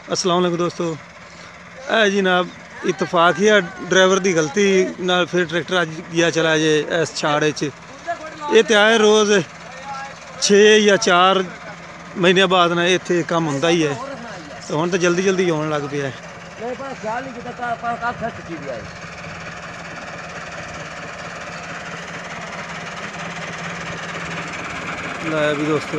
अस्सलाम वालेकुम दोस्तों। है जनाब इतफाक ही ड्राइवर की गलती नाल फिर ट्रैक्टर अज गया चला जे इस छाड़ ये तो आए रोज़ 6 या 4 महीने बाद ना इत्थे काम होंदा ही है, तो हुण तो जल्दी जल्दी होने लग पिया है। लै भी दोस्तों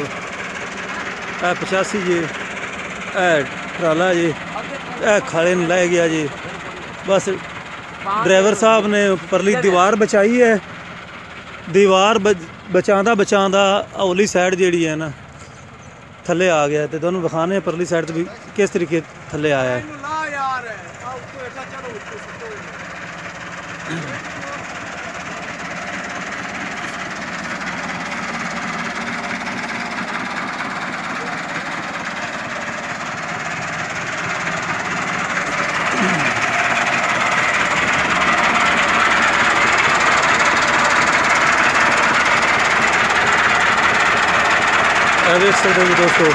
85 जी ट्राला जी खाले ने लै गया जी। बस ड्राइवर साहब ने परली दीवार बचाई है, दीवार बचांदा बचांदा हौली साइड जी है ना थले आ गया, तो दोनों बखाने परली साइड तो भी किस तरीके थले आया है। देख सकते हो दोस्तों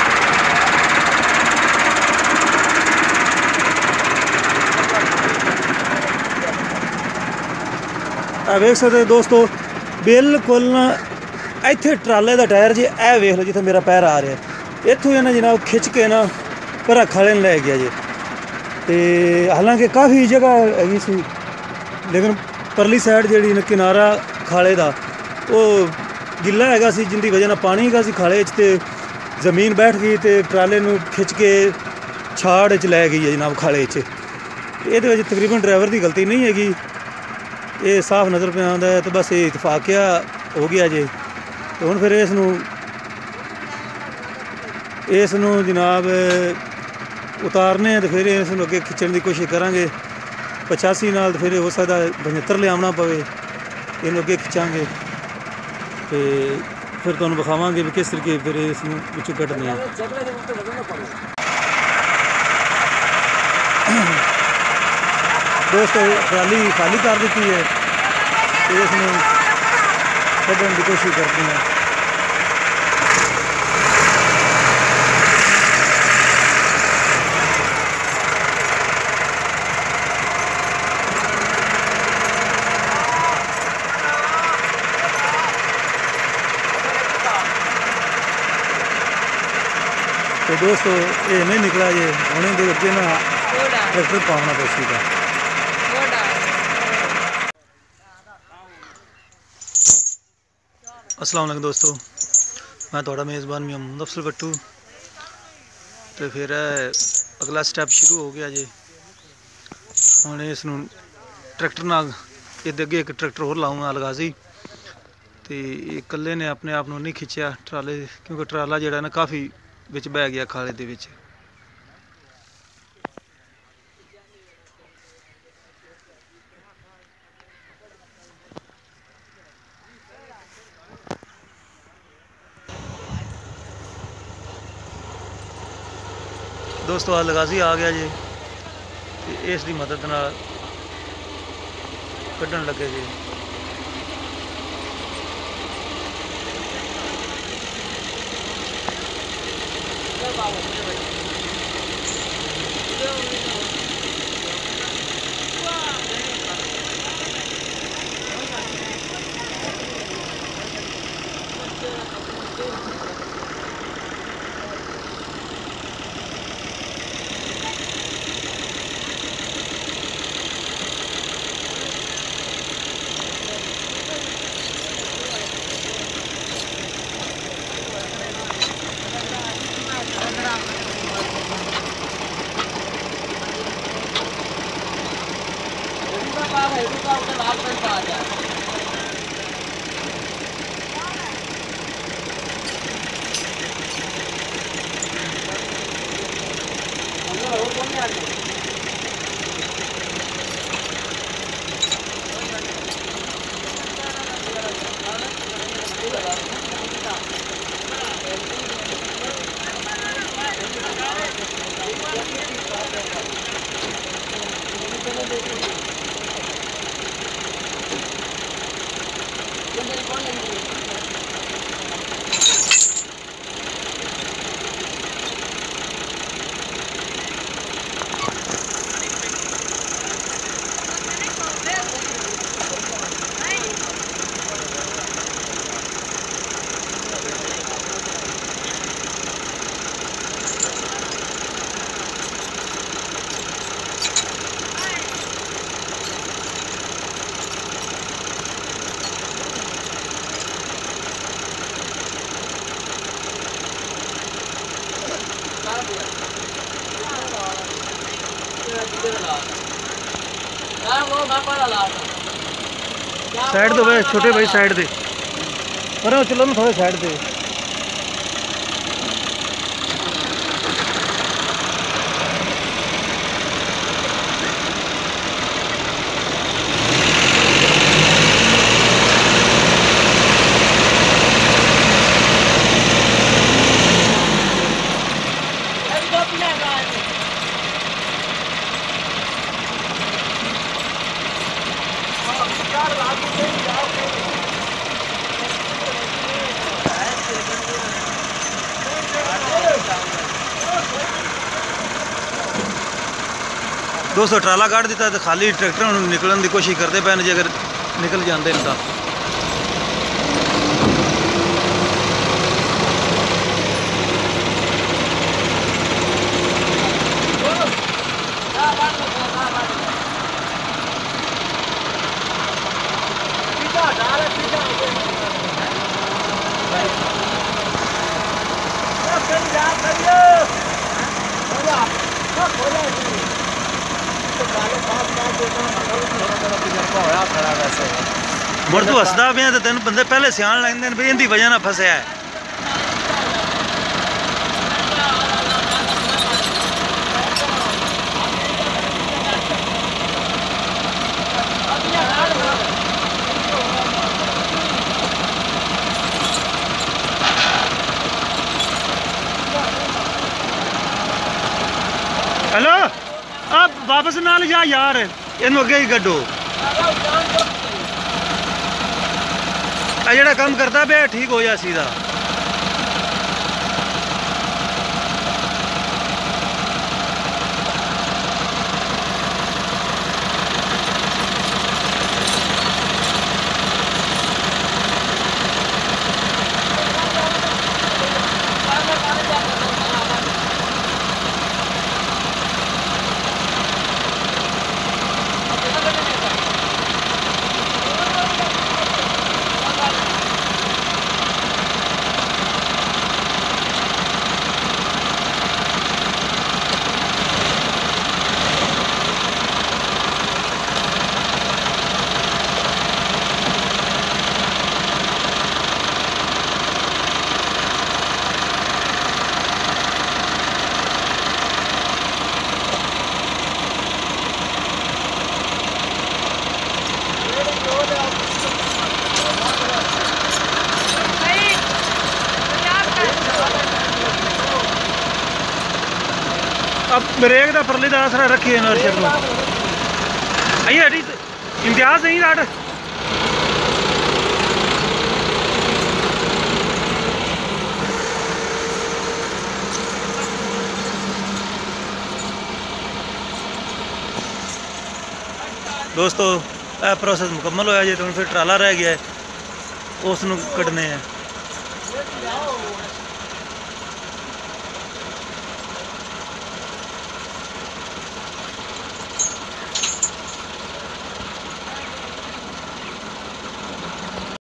वेख सकते दोस्तों बिल्कुल ना इत्थे ट्राले का टायर जी ए वेख लो जिथे मेरा पैर आ रहा है, इत्थों ना जनाब खिंच के ना पर खाले लै गया जी। तो हालांकि काफ़ी जगह हैगी सी, लेकिन परली साइड जी किनारा खाले का वो गिला हैगा सी, जिंदी वजह ना पानी हैगा सी खाले ते जमीन बैठ गई तो ट्राले नूं खिंच के छाड़ च लै गई है जनाब खाले च। ये तकरीबन ड्राइवर की गलती नहीं हैगी, ये साफ नज़र पे आंदा है। तो बस ये इतफाकिया हो गया जी। तो हुण फिर इसनूं जनाब उतारने तो फिर इसनूं अगे खिंचण की कोशिश करांगे 85 नाल, तो फिर हो सकता 75 लियावना पवे, इनूं अगे खिंचांगे तो फिर तुहानूं विखावांगे भी किस तरीके फिर इसनूं विचों कड्ढदे हैं। दोस्तों ट्राली खाली कर दी है, तो इसमें कढ़ने की कोशिश करते हैं। तो दोस्तों ये नहीं निकला जी, होने के अगे ना ट्रैक्टर पाना पेशी का। अस्सलाम वालेकुम दोस्तों, मैं थोड़ा मेज़बान मोहम्मद अफसल भट्टू। तो फिर अगला स्टैप शुरू हो गया जी। हम इस ट्रैक्टर नाल इहदे अगे एक ट्रैक्टर होर लाऊंगा अलगाजी, तो इकल्ले ने अपने आप नहीं खिंचया ट्राले, क्योंकि ट्राला जिहड़ा ना काफ़ी विच बह गया खाले दे विच। दोस्तों अलगाजी आ गया जी, इसकी मदद नाल कढ़न लगे जी। साइड दो भाई, छोटे भाई साइड दे, पर चलो ना थोड़े साइड दे। दोस्तों ट्राला काट दिता तो खाली ट्रैक्टर निकलने की कोशिश करते पे, जे अगर निकल जाते हैं तो मुड़ तू हसदा पे तो तेन बंदे पहले सियाण लैंदे भी इनकी वजह ना फसया है। हेलो, अब वापस नाल जा यार, इन अगे ही गड्डो। ਜਿਹੜਾ ਕੰਮ करता पे ठीक हो जा सीधा। अब ब्रेक का परली का आसरा रखिए नर्शर को आइए हटी इम्तियाज नहीं राट। दोस्तों यह प्रोसेस मुकम्मल होया जी, तो फिर ट्राला रह गया है, उसनू कटने हैं।